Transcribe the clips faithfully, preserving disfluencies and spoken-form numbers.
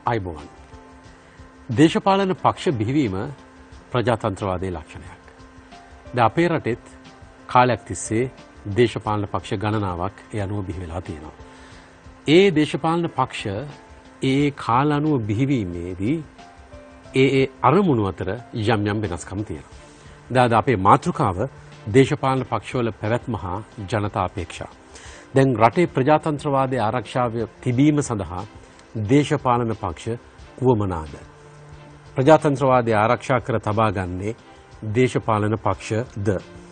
අයිබෝවන්. දේශපාලන පක්ෂ බිහිවීම ප්‍රජාතන්ත්‍රවාදයේ ලක්ෂණයක්. දැන් අපේ රටෙත් කාලයක් තිස්සේ දේශපාලන පක්ෂ ගණනාවක් ඒ අනුව බිහි වෙලා තියෙනවා. ඒ දේශපාලන පක්ෂ ඒ කාල අනුව බිහිවීමේදී ඒ ඒ අරමුණු අතර යම් යම් වෙනස්කම් තියෙනවා. දැන් අපේ මාතෘකාව දේශපාලන පක්ෂවල පැවැත්ම හා ජනතා අපේක්ෂා. දැන් රටේ ප්‍රජාතන්ත්‍රවාදයේ ආරක්ෂාව තිබීම සඳහා දේශපාලන පක්ෂ කුවමනාද? ප්‍රජාතන්ත්‍රවාදය ආරක්ෂා කර තබා ගන්නේ දේශපාලන පක්ෂද?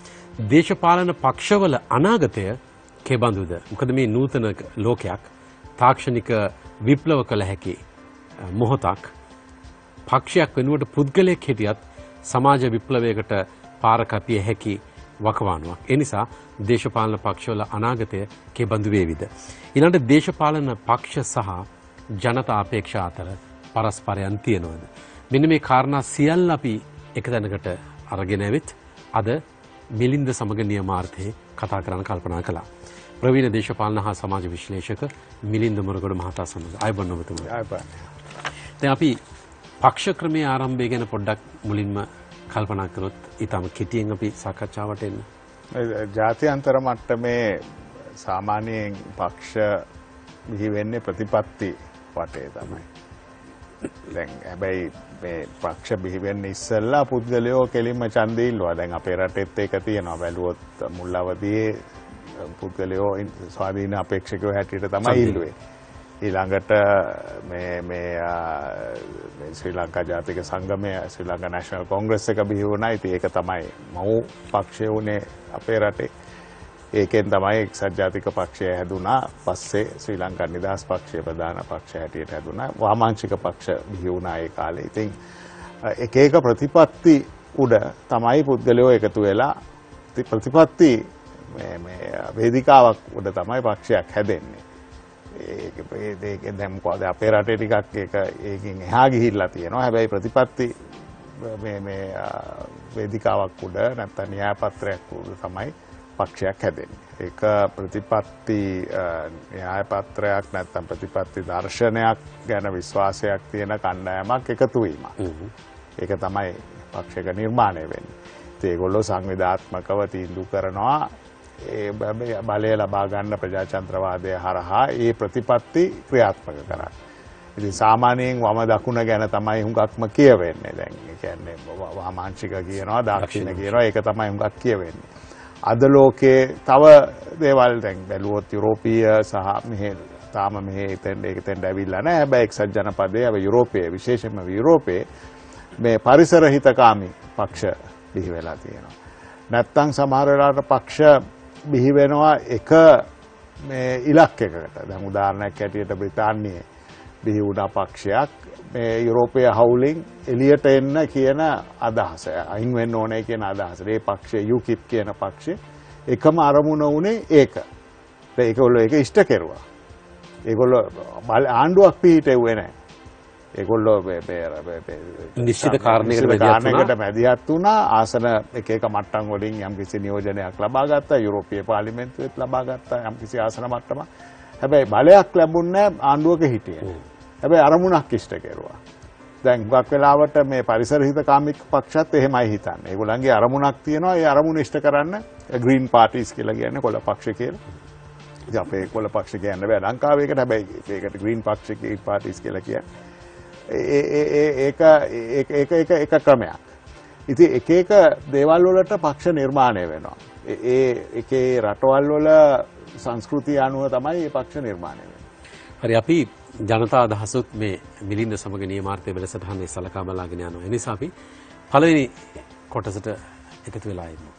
දේශපාලන පක්ෂවල අනාගතය කෙබඳුද? මොකද මේ නූතන ලෝකයක් තාක්ෂණික විප්ලව කළ හැකි මොහොතක් පක්ෂයක් වෙනුවට පුද්ගලයෙක් හිටියත් සමාජ විප්ලවයකට පාර කැපිය හැකි වකවානුවක්. ඒ නිසා දේශපාලන පක්ෂවල අනාගතය කෙබඳු වේවිද? ඊළඟට දේශපාලන පක්ෂ සහ ජනතා අපේක්ෂා අතර පරස්පරයන් තියෙනවද? මෙන්න මේ කාරණා සියල්ල අපි එක තැනකට අරගෙන ඇවිත් අද මිලින්ද සමග නියමාර්ථයේ කතා කරන්න කල්පනා කළා. ප්‍රවීණ දේශපාලන හා සමාජ විශ්ලේෂක මිලින්ද මොරගොඩ මහතා සමග අයබන් ඔබතුමා. අයබන්. දැන් අපි පක්ෂ ක්‍රමයේ ආරම්භය ගැන පොඩ්ඩක් මුලින්ම කල්පනා කරොත් ඊටම කෙටියෙන් අපි සාකච්ඡාවට එන්න. ජාත්‍යන්තර මට්ටමේ සාමාන්‍යයෙන් පක්ෂ බිහි වෙන්නේ ප්‍රතිපත්ති වටේ තමයි. දැන් හැබැයි මේ පක්ෂ බිහි වෙන්න ඉස්සෙල්ලා පුද්ගලයෝ කෙලින්ම ඡන්දය ඉල්ලුවා. දැන් අපේ රටෙත් ඒක තියෙනවා. බැලුවොත් මුල් අවදියේ පුද්ගලයෝ ස්වාධීන අපේක්ෂකයෝ හැටියට තමයි ඉල්ලුවේ. ඊළඟට මේ මේ ශ්‍රී ලංකා ජාතික සංගමය ශ්‍රී ලංකා නැෂනල් කොංග්‍රස් එක බිහි වුණා. ඉතින් ඒක තමයි මව් පක්ෂය උනේ අපේ රටේ. ඒකෙන් තමයි එක්සත් ජාතික පක්ෂය හැදුනා. පස්සේ ශ්‍රී ලංකා නිදහස් පක්ෂය ප්‍රධාන පක්ෂ හැටියට හැදුනා. වාමාංශික පක්ෂ බිහි වුණා ඒ කාලේ. ඉතින් එක එක ප්‍රතිපත්ති උඩ තමයි පුද්ගලයෝ එකතු වෙලා ප්‍රතිපත්ති මේ මේ වේදිකාවක් උඩ තමයි පක්ෂයක් හැදෙන්නේ. ඒක ඒක දැන් මොකද අපේ රටේ ටිකක් ඒක ඒකින් එහා ගිහිල්ලා තියෙනවා. හැබැයි ප්‍රතිපත්ති මේ මේ වේදිකාවක් උඩ නැත්නම් න්‍යාය පත්‍රයක් උඩ තමයි පක්ෂයක් හැදෙන්නේ. ඒක ප්‍රතිපත්ති න්‍යාය පත්‍රයක් නැත්නම් ප්‍රතිපත්ති දර්ශනයක් ගැන විශ්වාසයක් තියෙන කණ්ඩායමක් එකතු වීමක්. ඒක තමයි පක්ෂයක නිර්මාණය වෙන්නේ. ඉතින් ඒගොල්ලෝ සංවිධාත්මකව තීන්දුව කරනවා ඒ බලය ලබා ගන්න ප්‍රජාතන්ත්‍රවාදය හරහා ඒ ප්‍රතිපත්ති ක්‍රියාත්මක කරන්නේ. ඉතින් සාමාන්‍යයෙන් වම දකුණ ගැන තමයි හුඟක්ම කියවෙන්නේ. දැන් ඒ කියන්නේ වාමාංශික කියනවා දාක්ෂිණ කියනවා ඒක තමයි හුඟක් කියවෙන්නේ. අද ලෝකයේ තව දේවල් දැන් බැලුවොත් යුරෝපීය සහ මෙහෙ තාම මෙහෙ එතෙන් ඒකෙන් ඇවිල්ලා නැහැ. හැබැයි එක්සත් ජනපදයේ අව යුරෝපයේ විශේෂයෙන්ම යුරෝපයේ මේ පරිසර හිතකාමී පක්ෂ බිහි වෙලා තියෙනවා. නැත්තම් සමහර වෙලාවට පක්ෂ බිහි වෙනවා එක මේ ඉලක්කයකට. දැන් උදාහරණයක් ඇටියට බ්‍රිතාන්‍යයේ බිහි වුණා පක්ෂයක් මේ යුරෝපීය හවුලින් එළියට එන්න කියන අදහස. අයින් වෙන්න ඕනේ කියන අදහස. මේ පක්ෂය යුකිප් කියන පක්ෂය එකම අරමුණ උනේ ඒක. ඒකවල ඒක ඉෂ්ට කෙරුවා. ඒගොල්ලෝ ආණ්ඩුවක් පිහිටෙව්වේ නැහැ. ඒගොල්ලෝ නිශ්චිත කාරණයකට මැදිහත් වුණා. ආසන එක එක මට්ටම් වලින් යම්කිසි නියෝජනයක් ලබා ගත්තා. යුරෝපීය පාර්ලිමේන්තුවෙත් ලබා ගත්තා යම්කිසි ආසන මට්ටමක්. හැබැයි බලයක් ලැබුණේ නැහැ ආණ්ඩුවක හිටියේ. හැබැයි අරමුණක් ඉෂ්ට කෙරුවා. දැන් හුඟක් වෙලාවට මේ පරිසර හිතකාමී පක්ෂත් එහෙමයි හිතන්නේ. ඒගොල්ලන්ගේ අරමුණක් තියෙනවා. ඒ අරමුණ ඉෂ්ට කරන්න ග්‍රීන් පාටිස් කියලා කියන්නේ කොළ පක්ෂ කියලා. ඉතින් අපේ කොළ පක්ෂ කියන්නේ බෑ ලංකාවේ එකට. හැබැයි ඒකට ග්‍රීන් පක්ෂ ග්‍රීන් පාටිස් කියලා කියන්නේ. ඒක ඒක ඒක එක ක්‍රමයක්. ඉතින් එක එක දේවල් වලට පක්ෂ නිර්මාණය වෙනවා. ඒ එකේ රටවල් වල සංස්කෘතිය අනුව තමයි මේ පක්ෂ නිර්මාණය වෙන්නේ. හරි අපි ජනතා අදහසුත් මේ මිලින්ද සමග නියමාර්ථයේ වැඩසටහනේ සලකා බලාගෙන යනවා. ඒ නිසා අපි පළවෙනි කොටසට එකතු වෙලා ඉන්නවා.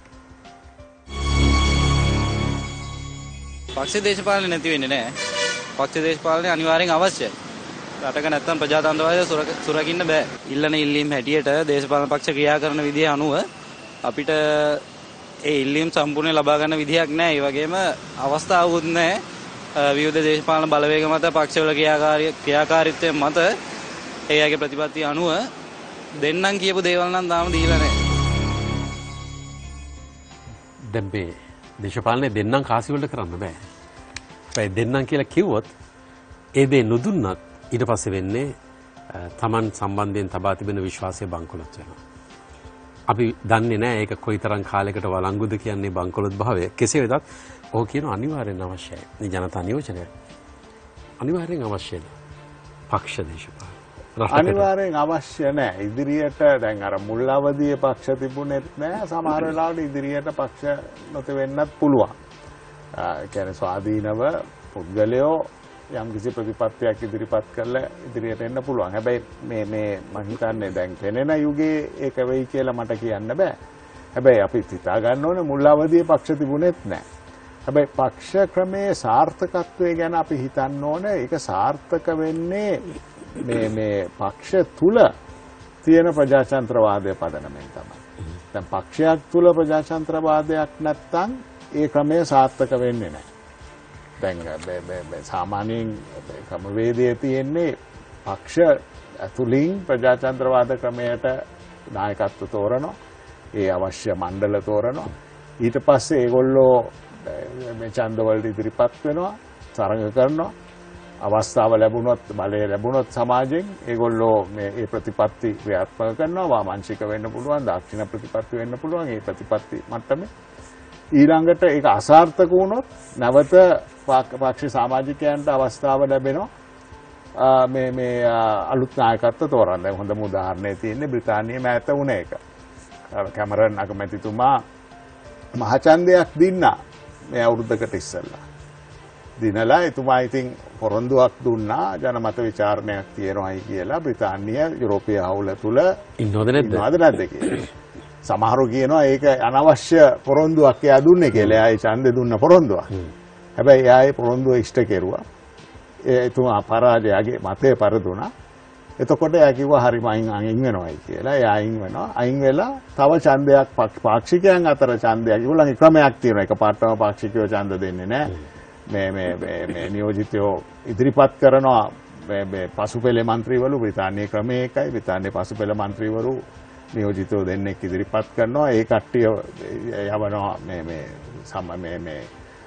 පක්ෂ දේශපාලනය නැති වෙන්නේ නැහැ. පක්ෂ දේශපාලනය අනිවාර්යෙන් අවශ්‍යයි. රටක නැත්තම් ප්‍රජාතන්ත්‍රවාදය සුරකින්න බෑ. ඉල්ලන ඉල්ලීම් හැටියට දේශපාලන පක්ෂ ක්‍රියා කරන විදිහ අනුව අපිට ඒ ඉල්ලීම් සම්පූර්ණ ලබා ගන්න විදිහක් නැහැ. ඒ වගේම අවස්ථාවකුත් නැහැ. විවිධ දේශපාලන බලවේග මත පක්ෂවල ක්‍රියාකාරී ක්‍රියාකාරීත්වය මත ඒයගේ ප්‍රතිපත්ති අනුව දෙන්නම් කියපු දේවල් නම් තාම දීලා නැහැ. දැන් මේ දේශපාලනේ දෙන්නම් කාසි වලට කරන්න බෑ. හැබැයි දෙන්නම් කියලා කිව්වොත් ඒ දේ නොදුන්නත් ඊට පස්සේ වෙන්නේ තමන් සම්බන්ධයෙන් තබා තිබෙන විශ්වාසය බංකොලොත් වෙනවා. අපි දන්නේ නැහැ ඒක කොයිතරම් කාලයකට වළංගුද කියන්නේ බංකොලොත් භාවය. කෙසේ වෙතත් ඔහු කියන අනිවාර්යෙන් අවශ්‍යයි. මේ ජනතා නියෝජනය අනිවාර්යෙන් අවශ්‍යයි. පක්ෂ දේශපාලන අනිවාර්යෙන් අවශ්‍ය නැහැ. ඉදිරියට දැන් අර මුල් අවදියේ පක්ෂ තිබුණෙත් නැහැ. සමහර වෙලාවට ඉදිරියට පක්ෂ නොතෙවෙන්නත් පුළුවන්. ඒ කියන්නේ ස්වාධීනව පුද්ගලයෝ යම් කිසි ප්‍රතිපත්තියක් ඉදිරිපත් කරලා ඉදිරියට එන්න පුළුවන්. හැබැයි මේ මේ මම හිතන්නේ දැන් පෙනෙන යුගයේ ඒක වෙයි කියලා මට කියන්න බෑ. හැබැයි අපි හිතා ගන්න ඕනේ මුල් අවදියේ පක්ෂ තිබුණෙත් නැහැ. හැබැයි පක්ෂ ක්‍රමයේ සාර්ථකත්වය ගැන අපි හිතන්න ඕනේ. ඒක සාර්ථක වෙන්නේ මේ මේ පක්ෂ තුල තියෙන ප්‍රජාතන්ත්‍රවාදය පදනමෙන් තමයි. දැන් පක්ෂයක් තුල ප්‍රජාතන්ත්‍රවාදයක් නැත්තම් ඒ ක්‍රමය සාර්ථක වෙන්නේ නැහැ. දැන් සාමාන්‍යයෙන් ක්‍රමවේදයේ තියෙන්නේ පක්ෂ ඇතුලින් ප්‍රජාතන්ත්‍රවාද ක්‍රමයට නායකත්ව තෝරනවා. ඒ අවශ්‍ය මණ්ඩල තෝරනවා. ඊට පස්සේ ඒගොල්ලෝ මේ ඡන්දවලට ඉදිරිපත් වෙනවා, තරඟ කරනවා. අවස්ථාව ලැබුණොත් බලය ලැබුණොත් සමාජයෙන් ඒගොල්ලෝ මේ ඒ ප්‍රතිපත්ති ක්‍රියාත්මක කරනවා. වාමාංශික වෙන්න පුළුවන්, දාක්ෂිණ ප්‍රතිපත්ති වෙන්න පුළුවන්. ඒ ප්‍රතිපත්ති මට්ටමේ ඊළඟට ඒක අසාර්ථක වුණොත් නැවත පක්ෂ සමාජිකයන්ට අවස්ථාව ලැබෙනවා මේ මේ අලුත් නායකත්ව තෝරන්න. දැන් හොඳම උදාහරණය තියෙන්නේ බ්‍රිතාන්‍යයේ මෑත වුණ එක. කැමරන් අගමැතිතුමා මහචන්දයක් දින්නා මේ අවුරුද්දකට ඉස්සෙල්ලා. දිනලා එතුමා ඉතින් පොරොන්දුවක් දුන්නා ජනමත විචාරණයක් තියෙනවායි කියලා බ්‍රිතාන්‍ය යුරෝපීය හවුල තුල ඉන්නවද නැද්ද? ඉන්නවද නැද්ද කියලා. සමහරව කියනවා ඒක අනවශ්‍ය පොරොන්දුවක් එයා දුන්නේ කියලා. එයා ඒ ඡන්දේ දුන්න පොරොන්දුවක්. හැබැයි එයා ඒ පොරොන්දුව ඉෂ්ට කෙරුවා. එතුමා පරාජයගේ මතය පරදුනා. එතකොට එයා කිව්වා හරිම අයින් අයින් වෙනවයි කියලා. එයා අයින් වෙනවා. අයින් වෙලා තව ඡන්දයක් පාක්ෂිකයන් අතර ඡන්දයක්. ඒගොල්ලන්ගේ ක්‍රමයක් තියෙනවා. එකපාරටම පාක්ෂිකයෝ ඡන්ද දෙන්නේ නැහැ. මේ මේ මේ නියෝජිතයෝ ඉදිරිපත් කරනවා මේ මේ පසුපෙළේ മന്ത്രിවරු බ්‍රිතාන්‍ය ක්‍රමයේ එකයි. බ්‍රිතාන්‍ය පසුපෙළ മന്ത്രിවරු නියෝජිතයෝ දෙන්නෙක් ඉදිරිපත් කරනවා. ඒ කට්ටිය යවනවා මේ මේ සම මේ මේ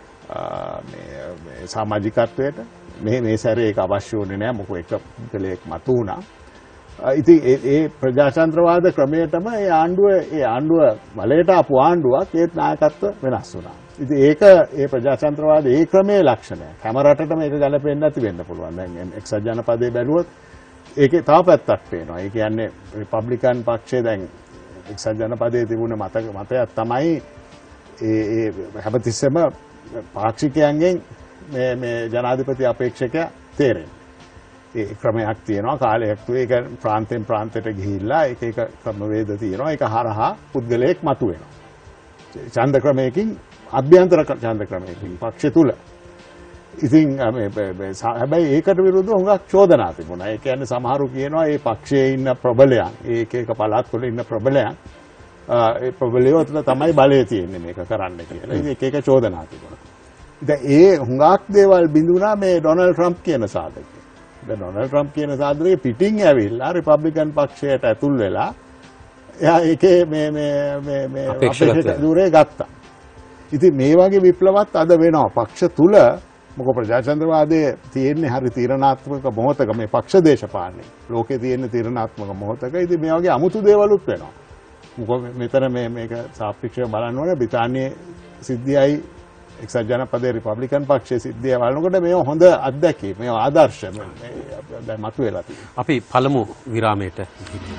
මේ සමාජිකත්වයට. මේ මේ සැරේ ඒක අවශ්‍ය වුණේ නැහැ. මොකද එක පුද්ගලයෙක් මතු වුණා. ඉතින් ඒ ඒ ප්‍රජාතන්ත්‍රවාද ක්‍රමයටම ඒ ආණ්ඩුව ඒ ආණ්ඩුව බලයට ආපු ආණ්ඩුවක් ඒත් නායකත්ව වෙනස් වුණා. ඉතින් ඒක ඒ ප්‍රජාතන්ත්‍රවාද ඒ ක්‍රමයේ ලක්ෂණය. හැම රටටම ඒක ගැලපෙන්නේ නැති වෙන්න පුළුවන්. දැන් එක්සත් ජනපදයේ බැලුවොත් ඒකේ තව පැත්තක් පේනවා. ඒ කියන්නේ රිපබ්ලිකන් පක්ෂය දැන් එක්සත් ජනපදයේ තිබුණ මත මතයක් තමයි ඒ ඒ හැමතිස්සෙම පාක්ෂිකයන්ගෙන් මේ මේ ජනාධිපති අපේක්ෂකයා තේරෙන්නේ. ඒ ක්‍රමයක් තියෙනවා කාලයක් තුනේ ඒක ප්‍රාන්තෙන් ප්‍රාන්තයට ගිහිල්ලා එක එක ක්‍රමවේද තියෙනවා. ඒක හරහා පුද්ගලයෙක් මතුවෙනවා. ඡන්ද ක්‍රමයකින් අභ්‍යන්තර ඡන්ද ක්‍රමයකින් පක්ෂ තුල. ඉතින් මේ හැබැයි ඒකට විරුද්ධව හුඟක් චෝදනා තිබුණා. ඒ කියන්නේ සමහරු කියනවා මේ පක්ෂයේ ඉන්න ප්‍රබලයන්, ඒක එක පළාත් වල ඉන්න ප්‍රබලයන් ඒ ප්‍රබලයෝ තුළ තමයි බලය තියෙන්නේ මේක කරන්න කියලා. ඉතින් එක එක චෝදනා තිබුණා. ඉතින් ඒ හුඟක් දේවල් බිඳුණා මේ ඩොනල්ඩ් ට්‍රම්ප් කියන සාධකය. දැන් ඩොනල්ඩ් ට්‍රම්ප් කියන සාධකයේ පිටින් ඇවිල්ලා රිපබ්ලිකන් පක්ෂයට ඇතුල් වෙලා එයා ඒකේ මේ මේ මේ මේ අපේක්ෂිත දුරේ ගත්තා. ඉතින් මේ වගේ විප්ලවත් අද වෙනවා පක්ෂ තුල. මොකද ප්‍රජාතන්ත්‍රවාදයේ තියෙන්නේ හරි තීරණාත්මක මොහොතක මේ පක්ෂ දේශපාලනේ. ලෝකේ තියෙන තීරණාත්මක මොහොතක ඉතින් මේ වගේ අමුතු දේවලුත් වෙනවා. මොකද මෙතන මේ මේක සාපේක්ෂව බලන්න ඕනේ බ්‍රිතාන්‍යයේ සිද්ධියයි එක්සත් ජනපදයේ රිපබ්ලිකන් පක්ෂයේ සිද්ධිය බලනකොට මේ හොඳ අත්දැකීම් මේ ආදර්ශ දැන් මතුවලා තියෙනවා. අපි පළමු විරාමයට ගිහින්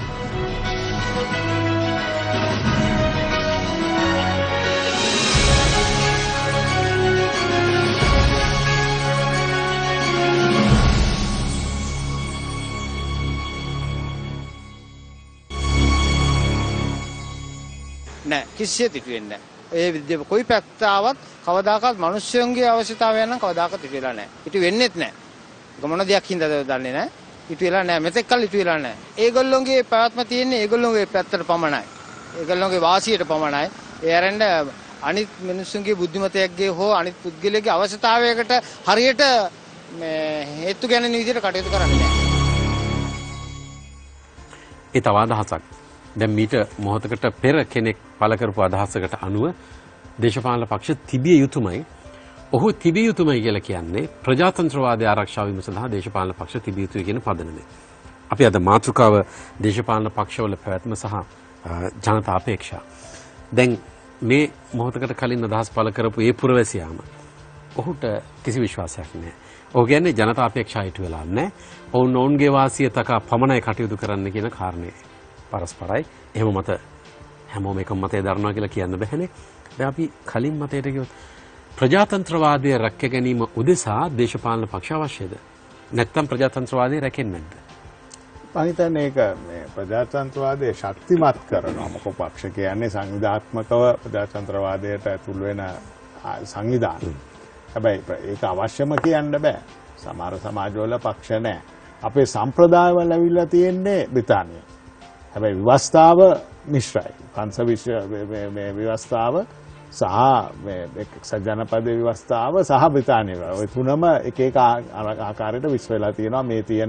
නෑ කිසිසේත් ඉටු වෙන්නේ නෑ. ඒ විද්‍ය කොයි පැත්ත ආවත් කවදාකවත් මිනිස්සුන්ගේ අවශ්‍යතාවයන් නම් කවදාකවත් ඉටු වෙලා නෑ. ඉටු වෙන්නෙත් නෑ. ඒක මොන දෙයක් හින්දාද දන්නේ නෑ. ඉටු වෙලා නෑ. මෙතෙක් කල් ඉටු වෙලා නෑ. ඒගොල්ලෝගේ පැවැත්ම තියෙන්නේ ඒගොල්ලෝගේ පැත්තට පමණයි. ඒගොල්ලෝගේ වාසියට පමණයි. ඒ අරෙන්ද අනිත් මිනිස්සුන්ගේ බුද්ධිමතයක්ගේ හෝ අනිත් පුද්ගලයාගේ අවශ්‍යතාවයකට හරියට මේ හේතු ගැන විදිහට කටයුතු කරන්නේ නෑ. ඒ තව අදහසක්. දැන් මීට මොහොතකට පෙර කෙනෙක් පළ කරපු අදහසකට අනුව දේශපාලන පක්ෂ තිබිය යුතුමයි. ඔහු තිබිය යුතුමයි කියලා කියන්නේ ප්‍රජාතන්ත්‍රවාදය ආරක්ෂා වීම සඳහා දේශපාලන පක්ෂ තිබිය යුතුයි කියන පදනමයි. අපි අද මාතෘකාව දේශපාලන පක්ෂවල පැවැත්ම සහ ජනතා අපේක්ෂා. දැන් මේ මොහොතකට කලින් අදහස් පළ කරපු ඒ පුරවැසියාම ඔහුට කිසි විශ්වාසයක් නැහැ. ඔහු කියන්නේ ජනතා අපේක්ෂා ඉටු වෙලා නැහැ. ඔවුන් ඔවුන්ගේ වාසිය තකා පමණයි කටයුතු කරන්න කියන කාරණේ පරස්පරයි. එහෙම මත හැමෝම එකම මතය දරනවා කියලා කියන්න බැහැනේ. දැන් අපි කලින් මතයට ගියොත් ප්‍රජාතන්ත්‍රවාදය රැක ගැනීම උදෙසා දේශපාලන පක්ෂ අවශ්‍යද? නැත්නම් ප්‍රජාතන්ත්‍රවාදය රැකෙන්නේ නැද්ද? මම හිතන්නේ ඒක මේ ප්‍රජාතන්ත්‍රවාදයේ ශක්තිමත් කරනවා. මොකද පක්ෂ කියන්නේ සංවිධාත්මකව ප්‍රජාතන්ත්‍රවාදයට ඇතුල් වෙන සංවිධාන. හැබැයි ඒක අවශ්‍යම කියන්න බෑ. සමහර සමාජවල පක්ෂ නැහැ. අපේ සම්ප්‍රදායවල ඇවිල්ලා තියෙන්නේ බ්‍රිතාන්‍යය. හැබැයි ව්‍යවස්ථාව මිශ්‍රයි. පංච විශ්ව මේ ව්‍යවස්ථාව සහ මේ එක්සත් ජනපදයේ ව්‍යවස්ථාව සහ බ්‍රිතාන්‍යය. ওই තුනම එක එක ආකාරයට විශ්ව වෙලා තියෙනවා මේ තියෙන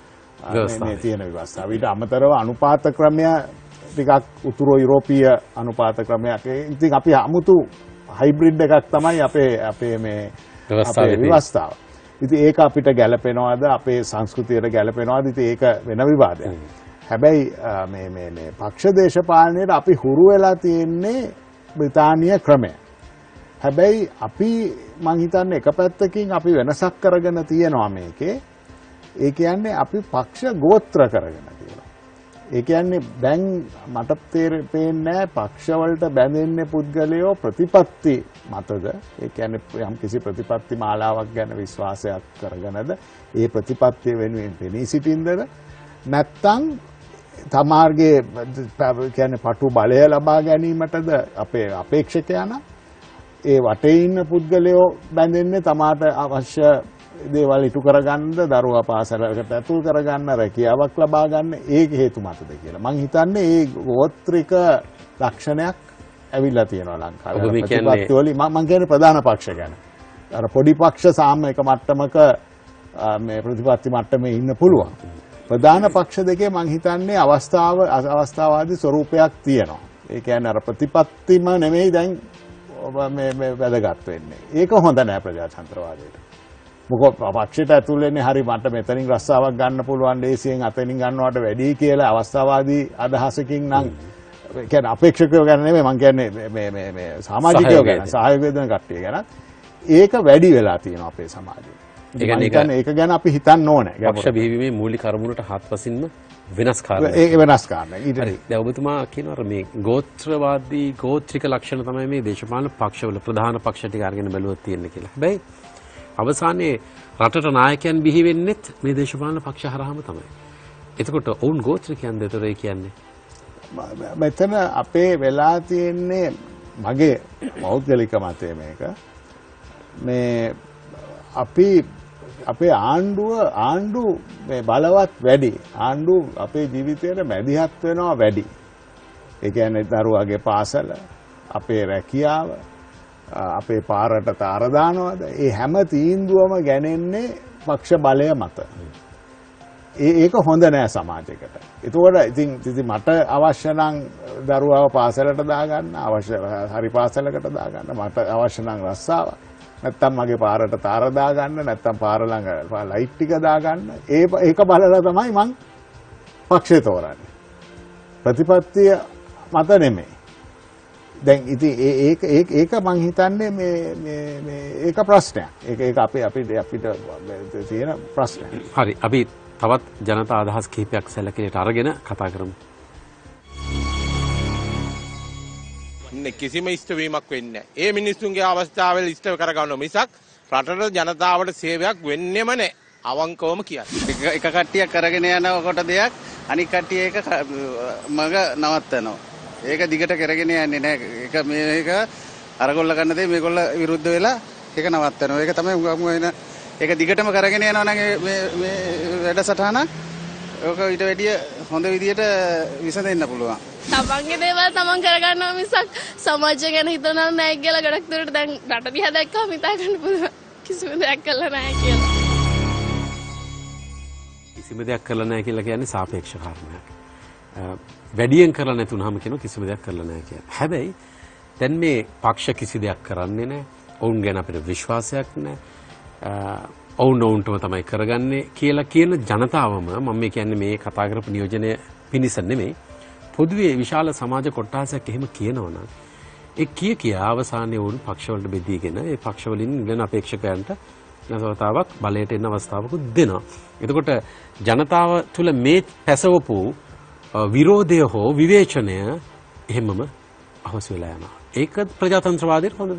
මේ තියෙන ව්‍යවස්ථාව. ඊට අමතරව අනුපාත ක්‍රමය ටිකක් උතුරු යුරෝපීය අනුපාත ක්‍රමයක්. ඉතින් අපි 아무තු හයිබ්‍රිඩ් එකක් තමයි අපේ අපේ මේ අපේ ව්‍යවස්ථාව. ඉතින් ඒක අපිට ගැළපෙනවද අපේ සංස්කෘතියට ගැළපෙනවද? ඉතින් ඒක වෙන විවාදයක්. හැබැයි මේ මේ මේ පක්ෂ දේශපාලනයේ අපි හුරු වෙලා තියෙන්නේ බ්‍රිතාන්‍ය ක්‍රමය. හැබැයි අපි මං හිතන්නේ එක පැත්තකින් අපි වෙනසක් කරගෙන තියෙනවා මේකේ. ඒ කියන්නේ අපි පක්ෂ ගෝත්‍ර කරගෙන තියෙනවා. ඒ කියන්නේ දැන් මට තේරෙන්නේ පක්ෂ වලට බැඳෙන්නේ පුද්ගලයෝ ප්‍රතිපත්ති මතද? ඒ කියන්නේ යම් කිසි ප්‍රතිපත්ති මාලාවක් ගැන විශ්වාසයක් කරගෙනද ඒ ප්‍රතිපත්තිය වෙනුවෙන් පෙනී සිටින්දද නැත්නම් තමාර්ගේ කියන්නේ පටු බලය ලබා ගැනීමටද අපේ අපේක්ෂකයන ඒ වටේ ඉන්න පුද්ගලයෝ බැඳෙන්නේ තමාට අවශ්‍ය දේවල් ඉටු කරගන්නද දරුවා පාසලකට ඇතුල් කරගන්න රැකියාවක් ලබා ගන්න ඒක හේතු මතද කියලා මං හිතන්නේ ඒ ගෝත්‍රික ලක්ෂණයක් ඇවිල්ලා තියෙනවා ලංකාවේ ප්‍රතිපත්ති වලින් මං කියන්නේ ප්‍රධාන පක්ෂ ගැන අර පොඩි පක්ෂ සාමයක මට්ටමක මේ ප්‍රතිපත්ති මට්ටමේ ඉන්න පුළුවන් ප්‍රධාන පක්ෂ දෙකේ මං හිතන්නේ අවස්ථාව අවස්ථාවාදී ස්වරූපයක් තියෙනවා ඒ කියන්නේ අර ප්‍රතිපත්තිම නෙමෙයි දැන් මේ මේ වැදගත් වෙන්නේ ඒක හොඳ නෑ ප්‍රජාතන්ත්‍රවාදයට මොකද පක්ෂයට ඇතුල් වෙන්නේ හරි මට මෙතනින් රස්සාවක් ගන්න පුළුවන් දේශයෙන් අතනින් ගන්නවට වැඩි කියලා අවස්ථාවාදී අදහසකින් නම් කියන්නේ අපේක්ෂකයෝ ගැන නෙමෙයි මම කියන්නේ මේ මේ මේ සමාජිකයෝ ගැන සහයෝගය දෙන කට්ටිය ගැන ඒක වැඩි වෙලා තියෙනවා අපේ සමාජයේ. ඒ කියන්නේ ඒක ගැන අපි හිතන්න ඕනේ. පක්ෂ බිහිවීමේ මූලික අරමුණට හත්පසින්ම වෙනස් කාරණා. ඒක වෙනස් කාරණා. හරි. දැන් ඔබතුමා කියනවා මේ ගෝත්‍රවාදී ගෝත්‍රික ලක්ෂණ තමයි මේ දේශපාලන පක්ෂවල ප්‍රධාන පක්ෂ ටික අරගෙන බැලුවොත් තියෙන්නේ කියලා. හැබැයි අවසානයේ රටට නායකයන් බිහි වෙන්නෙත් මේ දේශපාලන පක්ෂ හරහාම තමයි. එතකොට ඔවුන් ගෝත්‍රිකයන්ද ඒතරේ කියන්නේ? මෙතන අපේ වෙලා තියෙන්නේ මගේ පෞද්ගලික මතය මේක. මේ අපි අපේ ආණ්ඩුව ආණ්ඩු මේ බලවත් වැඩි. ආණ්ඩු අපේ ජීවිතේට මැදිහත් වෙනවා වැඩි. ඒ කියන්නේ දරුවාගේ පාසල, අපේ රැකියාව අපේ පාරට තාර දානවද ඒ හැම තීන්දුවම ගැනෙන්නේ පක්ෂ බලය මත. ඒ ඒක හොඳ නෑ සමාජයකට. ඒතකොට ඉතින් ඉතින් මට අවශ්‍ය නම් දරුවාව පාසලට දාගන්න අවශ්‍ය හරි පාසලකට දාගන්න මට අවශ්‍ය නම් රස්සාව නැත්තම් මගේ පාරට තාර දාගන්න නැත්තම් පාර ළඟ ලයිට් ටික දාගන්න ඒ ඒක බලලා තමයි මං පක්ෂේ තෝරන්නේ. ප්‍රතිපත්තිය මත නෙමෙයි. දැන් ඉතින් ඒක ඒක ඒක මං හිතන්නේ මේ මේ මේ ඒක ප්‍රශ්නයක්. ඒක ඒක අපේ අපිට අපිට තියෙන ප්‍රශ්නයක්. හරි. අපි තවත් ජනතා අදහස් කිහිපයක් සැලකිලිට අරගෙන කතා කරමු. කිසිම ඉෂ්ට වීමක් වෙන්නේ නැහැ. ඒ මිනිස්සුන්ගේ අවස්ථාවල ඉෂ්ට කරගන්න මිසක් රටට ජනතාවට සේවයක් වෙන්නෙම නැහැ. අවංකවම කියන්නේ. එක කට්ටියක් කරගෙන යනකොට දෙයක් අනික් කට්ටිය ඒක මග නවත්තනවා. ඒක දිගට කරගෙන යන්නේ නැහැ. ඒක මේක අරගොල්ල ගන්න දේ මේගොල්ල විරුද්ධ වෙලා ඒක නවත්තනවා. ඒක තමයි උගම වෙන. ඒක දිගටම කරගෙන යනවා නම් මේ මේ වැඩසටහන ඕක ඊට වැඩිය හොඳ විදියට විසඳෙන්න පුළුවන්. තමන්ගේ දේවල් තමන් කරගන්නවා මිසක් සමාජය ගැන හිතනවා නැහැ කියලා ගොඩක් දුරට දැන් රට දිහා දැක්කම හිතා ගන්න පුළුවන්. කිසිම දෙයක් කරලා නැහැ කියලා. කිසිම දෙයක් කරලා නැහැ කියලා කියන්නේ සාපේක්ෂ කාරණයක්. වැඩියෙන් කරලා නැතුනහම කියන කිසිම දෙයක් කරලා නැහැ කියලා. හැබැයි දැන් මේ පක්ෂ කිසි දෙයක් කරන්නේ නැහැ. ඔවුන් ගැන අපිට විශ්වාසයක් නැහැ. ඔවුන් ඔවුන්ටම තමයි කරගන්නේ කියලා කියන ජනතාවම මම මේ කියන්නේ මේ කතා කරපු නියෝජනය පිණිස නෙමෙයි පොදුවේ විශාල සමාජ කොටසක් එහෙම කියනවනම් ඒ කිය කියා අවසානයේ වුන් පක්ෂවලට බෙදීගෙන ඒ පක්ෂවලින් ඉන්න අපේක්ෂකයන්ට නැසවතාවක් බලයට එන අවස්ථාවකුත් දෙනවා. එතකොට ජනතාව තුළ මේ පැසවපු විරෝධය හෝ විවේචනය එහෙමම අවශ්‍ය වෙලා යනවා. ඒක ප්‍රජාතන්ත්‍රවාදයට හොඳද?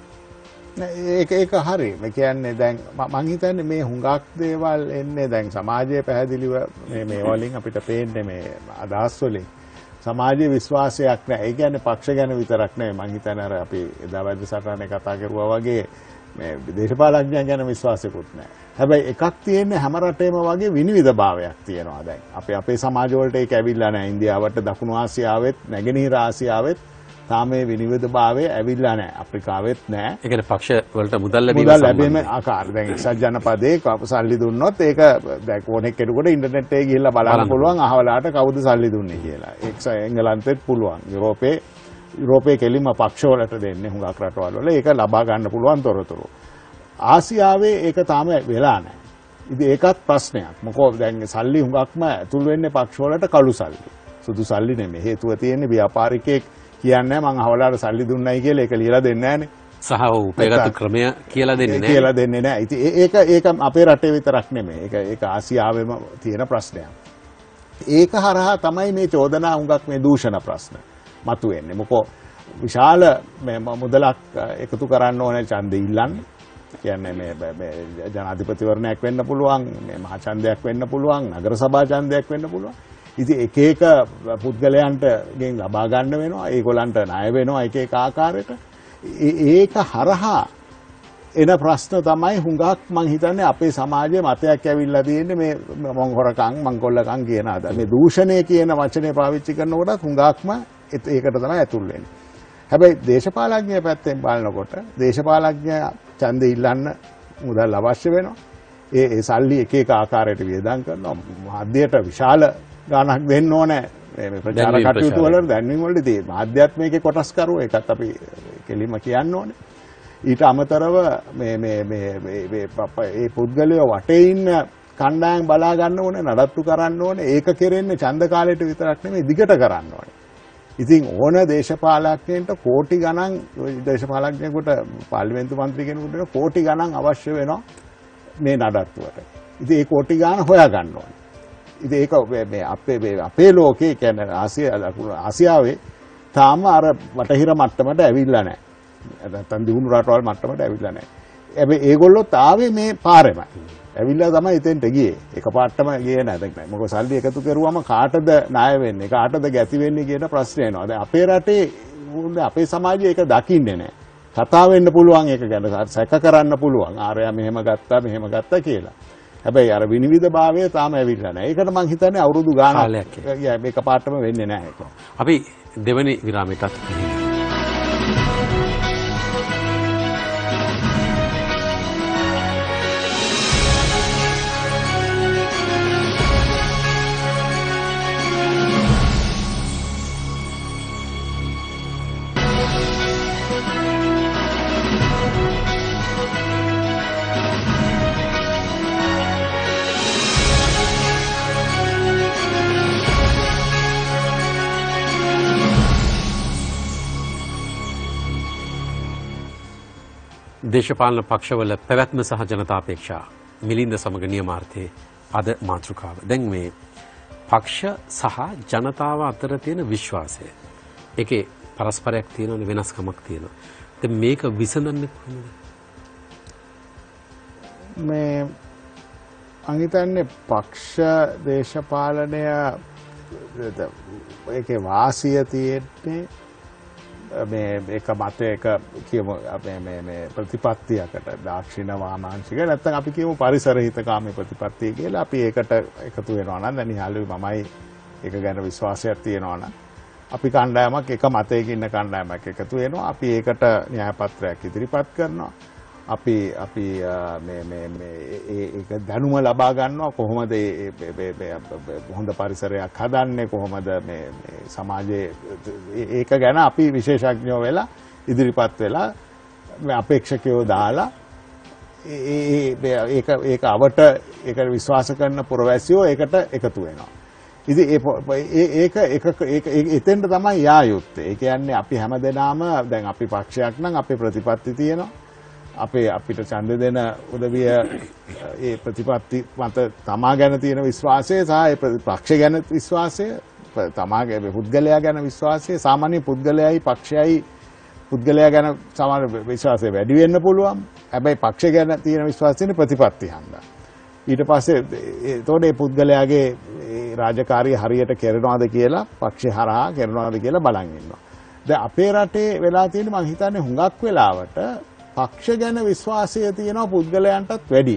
ඒක ඒක හරි. මේ කියන්නේ දැන් මම හිතන්නේ මේ හුඟක් දේවල් එන්නේ දැන් සමාජයේ පැහැදිලිව මේ මේ වලින් අපිට පේන්නේ මේ අදහස් වලින් සමාජයේ විශ්වාසයක් නැහැ. ඒ කියන්නේ පක්ෂ ගැන විතරක් නෙවෙයි. මම හිතන්නේ අර අපි එදා වැඩසටහනේ කතා කරුවා වගේ මේ දේශපාලඥයන් ගැන විශ්වාසයකුත් නැහැ. හැබැයි එකක් තියෙන්නේ හැම රටේම වගේ විනිවිදභාවයක් තියෙනවා දැන්. අපේ අපේ සමාජ වලට ඒක ඇවිල්ලා නැහැ. ඉන්දියාවට දකුණු ආසියාවෙත් නැගෙනහිර ආසියාවෙත් තාම මේ විනිවිදභාවය ඇවිල්ලා නැහැ. අප්‍රිකාවෙත් නැහැ. ඒ කියන්නේ පක්ෂ වලට මුදල් ලැබීම මුදල් ලැබීම ආකාර දැන් එක්සත් ජනපදයේ සල්ලි දුන්නොත් ඒක දැන් ඕනෙක් කෙනෙකුට ඉන්ටර්නෙට් එකේ ගිහිල්ලා බලන්න පුළුවන් අහවලාට කවුද සල්ලි දුන්නේ කියලා. ඒක එංගලන්තෙත් පුළුවන්. යුරෝපේ යුරෝපයේ කෙලින්ම පක්ෂ වලට දෙන්නේ හුඟක් රටවල් වල ඒක ලබා ගන්න පුළුවන් තොරතුරු. ආසියාවේ ඒක තාම වෙලා නැහැ. ඉතින් ඒකත් ප්‍රශ්නයක්. මොකද දැන් සල්ලි හුඟක්ම ඇතුල් වෙන්නේ පක්ෂ වලට කළු සල්ලි. සුදු සල්ලි නෙමෙයි. හේතුව තියෙන්නේ ව්‍යාපාරිකයෙක් කියන්නේ මං අහවලාට සල්ලි දුන්නයි කියලා ඒක ලියලා දෙන්නේ නැහනේ. සහ උපයගත් ක්‍රමය කියලා දෙන්නේ නැහැ. කියලා දෙන්නේ නැහැ. ඉතින් ඒක ඒක අපේ රටේ විතරක් නෙමෙයි. ඒක ඒක ආසියාවෙම තියෙන ප්‍රශ්නයක්. ඒක හරහා තමයි මේ චෝදනා හුඟක් මේ දූෂණ ප්‍රශ්න මතුවෙන්නේ. මොකෝ විශාල මේ මුදලක් එකතු කරන්න ඕනේ ඡන්දෙ ඉල්ලන්න. කියන්නේ මේ මේ ජනාධිපතිවරණයක් වෙන්න පුළුවන්, මේ මහ ඡන්දයක් වෙන්න පුළුවන්, නගර සභා ඡන්දයක් වෙන්න පුළුවන්. ඉතින් එක එක පුද්ගලයන්ට ගෙන් ලබා ගන්න වෙනවා. ඒගොල්ලන්ට ණය වෙනවා එක එක ආකාරයකට. ඒක හරහා එන ප්‍රශ්න තමයි හුඟක් මං හිතන්නේ අපේ සමාජයේ මතයක් ඇවිල්ලා තියෙන්නේ මේ මං හොරකම් මං කොල්ලකම් කියන අද. මේ දූෂණය කියන වචනේ පාවිච්චි කරනකොට හුඟක්ම ඒකට තමයි ඇතුල් වෙන්නේ. හැබැයි දේශපාලඥය පැත්තෙන් බලනකොට දේශපාලඥය ඡන්දෙ ඉල්ලන්න මුදල් අවශ්‍ය වෙනවා. ඒ ඒ සල්ලි එක එක ආකාරයට වියදම් කරනවා. මාධ්‍යයට විශාල ගාණක් දෙන්න ඕනේ. මේ ප්‍රචාර කටයුතු වල දැන්වීම වලදී තියෙන ආධ්‍යාත්මිකේ කොටස් කරුවෝ ඒකත් අපි කෙලින්ම කියන්න ඕනේ. ඊට අමතරව මේ මේ මේ මේ මේ පුද්ගලයෝ වටේ ඉන්න කණ්ඩායම් බලා ගන්න ඕනේ, නඩත්තු කරන්න ඕනේ. ඒක කෙරෙන්නේ ඡන්ද කාලයට විතරක් නෙමෙයි දිගට කරන්න ඕනේ. ඉතින් ඕන දේශපාලකයන්ට කෝටි ගණන් දේශපාලකයෙකුට පාර්ලිමේන්තු මන්ත්‍රී කෙනෙකුට කෝටි ගණන් අවශ්‍ය වෙනවා මේ නඩත්තුවට. ඉතින් ඒ කෝටි ගණන් හොයා ගන්න ඕනේ. ඉතින් ඒක මේ අපේ අපේ ලෝකේ කියන්නේ ආසියාවේ තාම අර වටහිර මට්ටමට ඇවිල්ලා නැහැ. නැත්නම් දියුණු රටවල් මට්ටමට ඇවිල්ලා නැහැ. හැබැයි ඒගොල්ලොත් ආවේ මේ පාරෙමයි. ඇවිල්ලා තමයි එතෙන්ට ගියේ. එකපාරටම ගියේ නැහැ. දැන් මොකද සල්ලි එකතු කරුවම කාටද ණය වෙන්නේ? කාටද ගැති වෙන්නේ කියන ප්‍රශ්නේ එනවා. දැන් අපේ රටේ අපේ සමාජයේ ඒක දකින්නේ නැහැ. කතා වෙන්න පුළුවන් ඒක ගැන සැක කරන්න පුළුවන්. ආරයා මෙහෙම ගත්තා මෙහෙම ගත්තා කියලා. හැබැයි අර විනිවිදභාවය තාම ඇවිල්ලා නැහැ. ඒකට මම හිතන්නේ අවුරුදු ගාණක් මේක පාටම වෙන්නේ නැහැ ඒක. අපි දෙවනි විරාමයටත් ගිහින් දේශපාලන පක්ෂවල පැවැත්ම සහ ජනතාපේක්ෂා මිලින්ද සමග නියමාර්ථයේ අද මාතෘකාව. දැන් මේ පක්ෂ සහ ජනතාව අතර තියෙන විශ්වාසය. ඒකේ පරස්පරයක් තියෙනවනේ වෙනස්කමක් තියෙනවා. දැන් මේක විසඳන්නේ කොහොමද? මේ අනිතන්නේ පක්ෂ දේශපාලනය ඒකේ වාසිය තියෙන්නේ මේ එක මතයක කියමු මේ මේ මේ ප්‍රතිපත්තියකට දාක්ෂිණ වාමාංශික නැත්නම් අපි කියමු පරිසර හිතකාමී ප්‍රතිපත්තිය කියලා අපි ඒකට එකතු වෙනවා නම් දැන් ඉහළුයි මමයි ඒක ගැන විශ්වාසයක් තියෙනවා නම් අපි කණ්ඩායමක් එක මතයක ඉන්න කණ්ඩායමක් එකතු වෙනවා අපි ඒකට න්‍යාය පත්‍රයක් ඉදිරිපත් කරනවා අපි අපි මේ මේ මේ ඒක දැනුම ලබා ගන්නවා කොහොමද මේ හොඳ පරිසරයක් හදන්නේ කොහොමද මේ සමාජයේ ඒක ගැන අපි විශේෂඥයෝ වෙලා ඉදිරිපත් වෙලා මේ අපේක්ෂකයෝ දාලා ඒක ඒක අවට ඒකට විශ්වාස කරන පුරවැසියෝ ඒකට එකතු වෙනවා. ඉතින් ඒක ඒක ඒක එතෙන්ට තමයි යා යුත්තේ. ඒ කියන්නේ අපි හැමදෙනාම දැන් අපි පක්ෂයක් නම් අපේ ප්‍රතිපත්ති තියෙනවා. අපේ අපිට ඡන්ද දෙන උදවිය ඒ ප්‍රතිපත්ති මත තමා ගැන තියෙන විශ්වාසය සහ ඒ පක්ෂ ගැන විශ්වාසය, තමාගේ පුද්ගලයා ගැන විශ්වාසය, සාමාන්‍ය පුද්ගලයායි පක්ෂයයි පුද්ගලයා ගැන සමාන විශ්වාසය වැඩි වෙන්න පුළුවන්. හැබැයි පක්ෂ ගැන තියෙන විශ්වාසය තියෙන ප්‍රතිපත්ති හන්දා. ඊට පස්සේ එතකොට මේ පුද්ගලයාගේ රාජකාරිය හරියට කරනවාද කියලා පක්ෂේ හරහා කරනවාද කියලා බලන් ඉන්නවා. දැන් අපේ රටේ වෙලා තියෙන්නේ මම හිතන්නේ හුඟක් වෙලාවට පක්ෂ ගැන විශ්වාසය තියෙනවා පුද්ගලයන්ටත් වැඩි.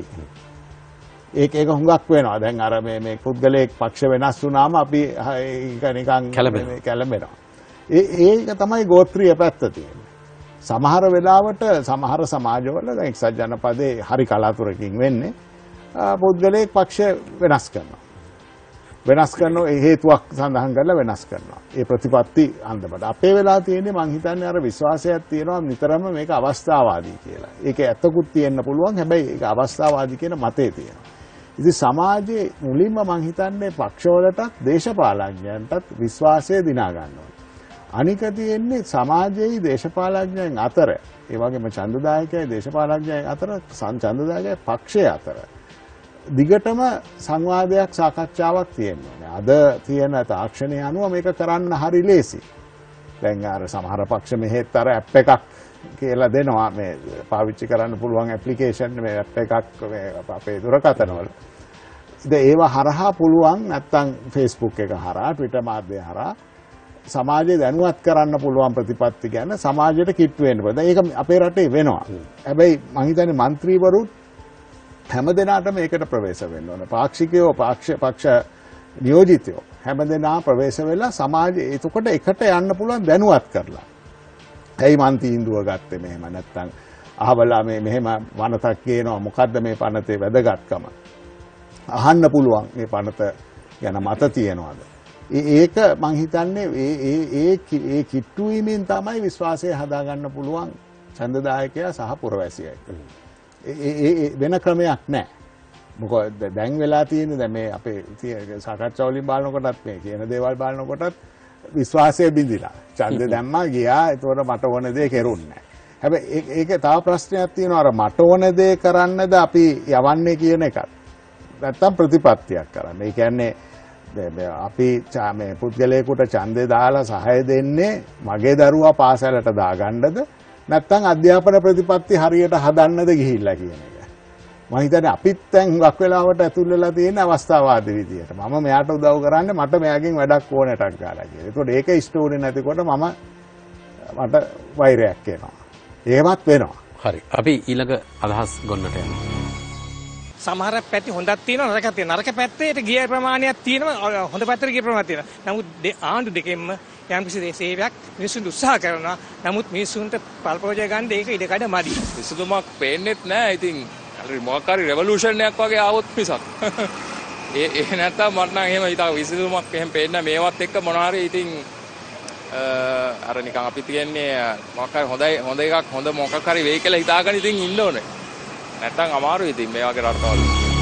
ඒක ඒක හුඟක් වෙනවා. දැන් අර මේ මේ පුද්ගලයෙක් පක්ෂ වෙනස් වුණාම අපි ඒක නිකන් කැළඹෙනවා. ඒ ඒක තමයි ගෝත්‍රීය පැත්ත තියෙන්නේ. සමහර වෙලාවට සමහර සමාජවල දැන් එක්සත් ජනපදයේ හරි කලාතුරකින් වෙන්නේ පුද්ගලයෙක් පක්ෂ වෙනස් කරනවා. වෙනස් කරන හේතුවක් සඳහන් කරලා වෙනස් කරනවා. ඒ ප්‍රතිපත්ති අන්දමට. අපේ වෙලා තියෙන්නේ මං හිතන්නේ අර විශ්වාසයක් තියෙනවා නිතරම මේක අවස්ථාවාදී කියලා. ඒක ඇත්තකුත් තියෙන්න පුළුවන්. හැබැයි ඒක අවස්ථාවාදී කියන මතේ තියෙනවා. ඉතින් සමාජයේ මුලින්ම මං හිතන්නේ පක්ෂවලටත් දේශපාලඥයන්ටත් විශ්වාසය දිනා ගන්නවා. අනික තියෙන්නේ සමාජයේ දේශපාලඥයන් අතර, ඒ වගේම ඡන්දදායකයයි දේශපාලඥයන් අතර, ඡන්දදායකයයි පක්ෂය අතර දිගටම සංවාදයක් සාකච්ඡාවක් තියෙනවා. අද තියෙන තාක්ෂණය අනුව මේක කරන්න හරි ලේසි. දැන් අර සමහර පක්ෂ මෙහෙත් අර ඇප් එකක් කියලා දෙනවා මේ පාවිච්චි කරන්න පුළුවන් ඇප්ලිකේෂන් මේ ඇප් එකක් මේ අපේ දුරකථනවල. ඉතින් ඒවා හරහා පුළුවන් නැත්තම් Facebook එක හරහා Twitter මාධ්‍යය හරහා සමාජය දැනුවත් කරන්න පුළුවන් ප්‍රතිපත්ති ගැන සමාජයට කිට්ටු වෙන්න පුළුවන්. දැන් ඒක අපේ රටේ වෙනවා. හැබැයි මම හිතන්නේ മന്ത്രിවරුත් හැම දෙනාටම ඒකට ප්‍රවේශ වෙන්න ඕන. පාක්ෂිකයෝ පක්ෂ පක්ෂ නියෝජිතයෝ හැම දෙනා ප්‍රවේශ වෙලා සමාජයේ එතකොට එකට යන්න පුළුවන් දැනුවත් කරලා. ඇයි මන් තීන්දුව ගත්තේ මෙහෙම නැත්තම් අහවලා මේ මෙහෙම වනතක් කියනවා මොකද්ද මේ පනතේ වැදගත්කම? අහන්න පුළුවන් මේ පනත ගැන මත තියනවාද? ඒක මං හිතන්නේ ඒ ඒ ඒ ඒ කිට්ටු වීමෙන් තමයි විශ්වාසය හදාගන්න පුළුවන් ඡන්දදායකයා සහ පුරවැසියා. ඒ වෙන ක්‍රමයක් නැහැ. මොකද දැන් වෙලා තියෙන්නේ දැන් මේ අපේ සාකච්ඡා වලින් බලනකොටත් මේ කියන දේවල් බලනකොටත් විශ්වාසය බිඳිලා. ඡන්ද දැම්මා ගියා. ඒතකොට මට ඕන දේ කෙරුන්නේ නැහැ. හැබැයි ඒක තව ප්‍රශ්නයක් තියෙනවා. අර මට ඕන දේ කරන්නද අපි යවන්නේ කියන එකත්. නැත්තම් ප්‍රතිපත්තියක් කරන්න. ඒ කියන්නේ අපි මේ පුද්ගලයෙකුට ඡන්දේ දාලා සහාය දෙන්නේ මගේ දරුවා පාසලට දාගන්නද නැත්තම් අධ්‍යාපන ප්‍රතිපත්ති හරියට හදන්නද ගිහිල්ලා කියන එක. මම හිතන්නේ අපිත් දැන් හුඟක් වෙලාවට ඇතුල් වෙලා තියෙන අවස්ථාවාදී විදියට. මම මෙයාට උදව් කරන්නේ මට මෙයාගෙන් වැඩක් ඕනටක් ගාලා කියලා. ඒකෝට ඒක ස්ටෝරි නැතිකොට මම මට වෛරයක් එනවා. එහෙමත් වෙනවා. හරි. අපි ඊළඟ අදහස් ගොන්නට යනවා. සමහර පැති හොඳක් තියෙනවා නරකක් තියෙනවා. නරක පැත්තේට ගිය ප්‍රමාණයක් තියෙනවා හොඳ පැත්තට ගිය ප්‍රමාණයක් තියෙනවා. නමුත් ආණ්ඩු දෙකෙන්ම යම්කිසි සේවයක් මිනිස්සුන්ට උත්සාහ කරනවා. නමුත් මිනිස්සුන්ට පල්පෝජය ගන්න ඒක ඉඩකඩ මදි. විසඳුමක් පේන්නෙත් නැහැ. ඉතින් මොකක් හරි රෙවොලූෂන් එකක් වගේ ආවොත් මිසක්. ඒ ඒ නැත්තම් මට නම් එහෙම හිතා විසඳුමක් එහෙම පේන්නේ නැහැ. මේවත් එක්ක මොනවා හරි ඉතින් අර නිකන් අපි කියන්නේ මොකක් හරි හොඳයි හොඳ එකක් හොඳ මොකක් හරි වෙයි කියලා හිතාගෙන ඉතින් ඉන්න ඕනේ. නැත්තම් අමාරුයි ඉතින් මේ වගේ රටවල.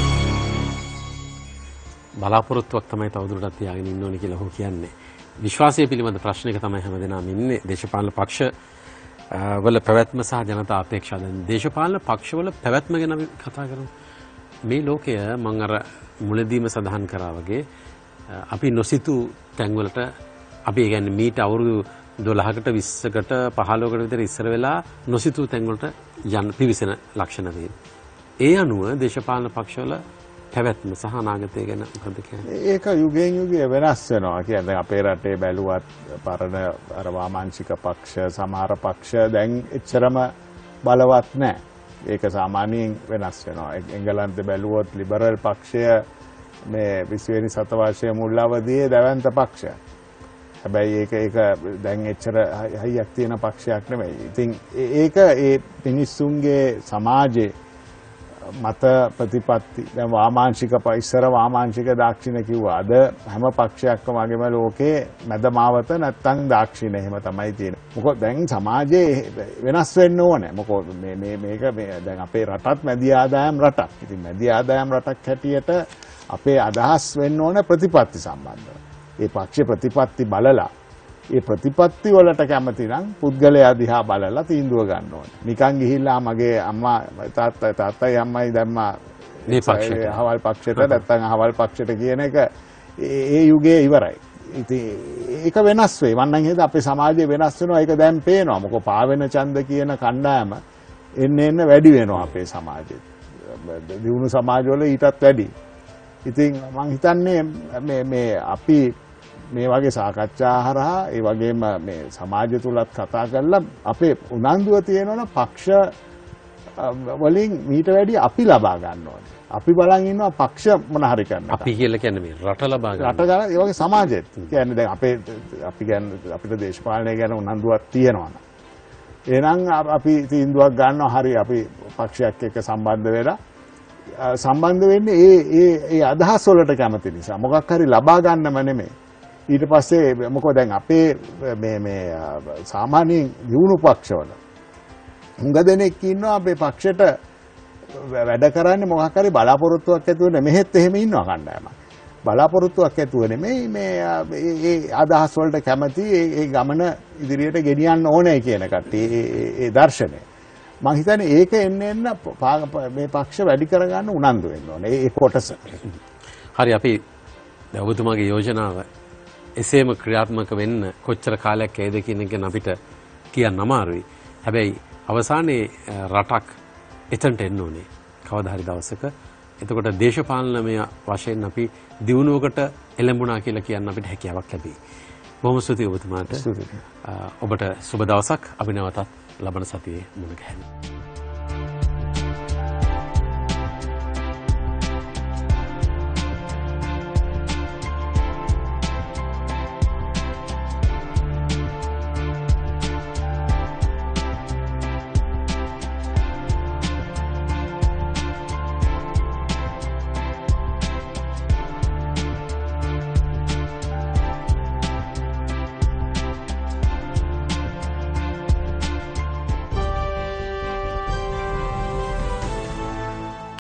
බලාපොරොත්තුවක් තමයි තවදුරටත් තියාගෙන ඉන්න ඕනේ කියලා ඔහු කියන්නේ. විශ්වාසය පිළිබඳ ප්‍රශ්නයක තමයි හැමදෙනාම ඉන්නේ. දේශපාලන පක්ෂ වල පැවැත්ම සහ ජනතා අපේක්ෂා. දැන් දේශපාලන පක්ෂවල පැවැත්ම ගැන අපි කතා කරමු. මේ ලෝකය මම අර මුලදීම සඳහන් කරා වගේ අපි නොසිතූ තැන්වලට අපි කියන්නේ මීට අවුරුදු දොළහකට විස්සකට පහළොවකට විතර ඉස්සර වෙලා නොසිතූ තැන්වලට යන පිවිසෙන ලක්ෂණ තියෙනවා. ඒ අනුව දේශපාලන පක්ෂවල පැවැත්ම සහ අනාගතය ගැන මොකද කියන්නේ? ඒක යුගයෙන් යුගය වෙනස් වෙනවා. කියන්නේ අපේ රටේ බැලුවත් පරණ අර වාමාංශික පක්ෂ සමහර පක්ෂ දැන් එච්චරම බලවත් නැහැ. ඒක සාමාන්‍යයෙන් වෙනස් වෙනවා. එංගලන්තේ බැලුවොත් ලිබරල් පක්ෂය මේ විසිවෙනි සතවර්ෂයේ මුල් අවදියේ දැවැන්ත පක්ෂයක්. හැබැයි ඒක ඒක දැන් එච්චර හයියක් තියෙන පක්ෂයක් නෙමෙයි. ඉතින් ඒක ඒ මිනිස්සුන්ගේ සමාජයේ මත ප්‍රතිපත්ති දැන් වාමාංශික ඉස්සර වාමාංශික දාක්ෂිණ කිව්වා. අද හැම පක්ෂයක්ම වගේම ලෝකේ මැද මාවත නැත්තම් දාක්ෂිණ එහෙම තමයි තියෙන්නේ. මොකද දැන් සමාජයේ වෙනස් වෙන්න ඕනේ. මොකද මේ මේ මේක මේ දැන් අපේ රටත් මැදි ආදායම් රටක්. ඉතින් මැදි ආදායම් රටක් හැටියට අපේ අදහස් වෙන්න ඕනේ ප්‍රතිපත්ති සම්බන්ධව. ඒ පක්ෂ ප්‍රතිපත්ති බලලා ඒ ප්‍රතිපත්ති වලට කැමති නම් පුද්ගලයා දිහා බලලා තීන්දුව ගන්න ඕනේ. නිකන් ගිහිල්ලා මගේ අම්මා තාත්තා තාත්තයි අම්මයි දැම්මා මේ පක්ෂයට අහවල් පක්ෂයට නැත්නම් අහවල් පක්ෂයට කියන එක ඒ යුගයේ ඉවරයි. ඉතින් ඒක වෙනස් වෙයි. මන්නම් හිත අපේ සමාජය වෙනස් වෙනවා. ඒක දැන් පේනවා. මොකද පාවෙන ඡන්ද කියන කණ්ඩායම එන්න එන්න වැඩි වෙනවා අපේ සමාජෙත්. දියුණු සමාජවල ඊටත් වැඩි. ඉතින් මං හිතන්නේ මේ මේ අපි මේ වගේ සාකච්ඡා හරහා ඒ වගේම මේ සමාජය තුලත් කතා කරලා අපේ උනන්දුව තියෙනවනේ පක්ෂ වලින් මීට වැඩි අපි ලබා ගන්න ඕනේ. අපි බලන් ඉන්නවා පක්ෂ මොන හරි කරන්න. අපි කියලා කියන්නේ මේ රට ලබා ගන්න. රට ගන්න ඒ වගේ සමාජෙත් කියන්නේ දැන් අපේ අපි කියන්නේ අපිට දේශපාලනය ගැන උනන්දුවක් තියෙනවා. එහෙනම් අපි තීන්දුවක් ගන්නවා හරි අපි පක්ෂයක් එක්ක සම්බන්ධ වෙලා සම්බන්ධ වෙන්නේ ඒ ඒ ඒ අදහස් වලට කැමති නිසා. මොකක් හරි ලබා ගන්නම නෙමෙයි. ඊට පස්සේ මොකද දැන් අපේ මේ මේ සාමාන්‍යයෙන් දියුණු පක්ෂවල හුඟ දෙනෙක් ඉන්නවා අපේ පක්ෂයට වැඩ කරන්නේ මොකක් හරි බලාපොරොත්තුවක් ඇතුව නෙමෙහෙත් එහෙම ඉන්නවා කණ්ඩායමක්. බලාපොරොත්තුවක් ඇතුව නෙමෙයි මේ ඒ අදහස් වලට කැමති ඒ ගමන ඉදිරියට ගෙනියන්න ඕනේ කියන කට්ටිය ඒ දර්ශනය. මම හිතන්නේ ඒක එන්න එන්න මේ පක්ෂ වැඩි කරගන්න උනන්දු වෙන්න ඕනේ ඒ කොටස. හරි අපි ඔබතුමාගේ යෝජනාව එසේම ක්‍රියාත්මක වෙන්න කොච්චර කාලයක් ඇයිද කියන එක අපිට කියන්න අමාරුයි. හැබැයි අවසානයේ රටක් එතනට එන්න ඕනේ කවදා හරි දවසක. එතකොට දේශපාලනමය වශයෙන් අපි දියුණුවකට එළඹුණා කියලා කියන්න අපිට හැකියාවක් ලැබෙයි. බොහොම ස්තුතියි ඔබතුමාට. ඔබට සුබ දවසක්. අපි නැවතත් ලබන සතියේ මුණ ගැහෙමු.